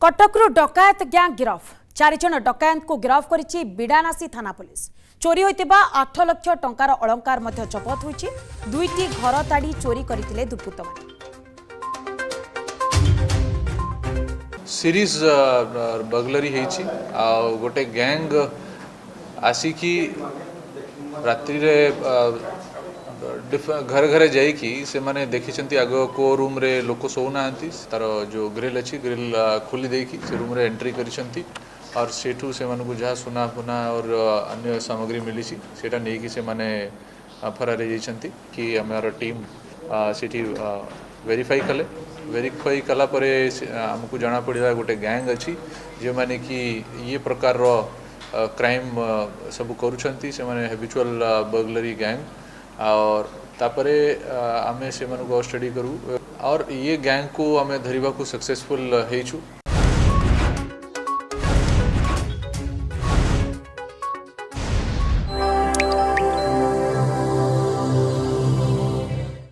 कटकरू डकायत gang गिरफ 4 जन डकायत को गिरफ करिछि बिडानासी थाना पुलिस। चोरी होइतिबा 8 लाख टंकार अलंकार मध्य जबत होइछि। दुईटी घर ताड़ी चोरी करथिले दुर्बृत्त माने। सीरीज बगलरी हेछि आ गोटे गैंग आसिकी रात्रि रे घर घर जाइकी से माने देखिछंती आग को रूम रे लोक सोना तार जो ग्रिल अच्छी ग्रिल खोली देकी से रूम रे एंट्री करिछंती और सेठू से मानकु जहाँ सुना पुना और अन्य सामग्री मिली सेटा नहीं कि से माने फरार जाइछंती कि हमार टीम सेठी वेरीफाई कला परे हमको जना पड़ा गोटे गैंग अच्छी जो माने कि ये प्रकार रो क्राइम सब करुछंती से माने हैबिचुअल बर्गलरी गैंग और तापरे आमे से मानकु स्टडी करू और ये गैंग को आमे धरिबा को सक्सेसफुल हेइछु।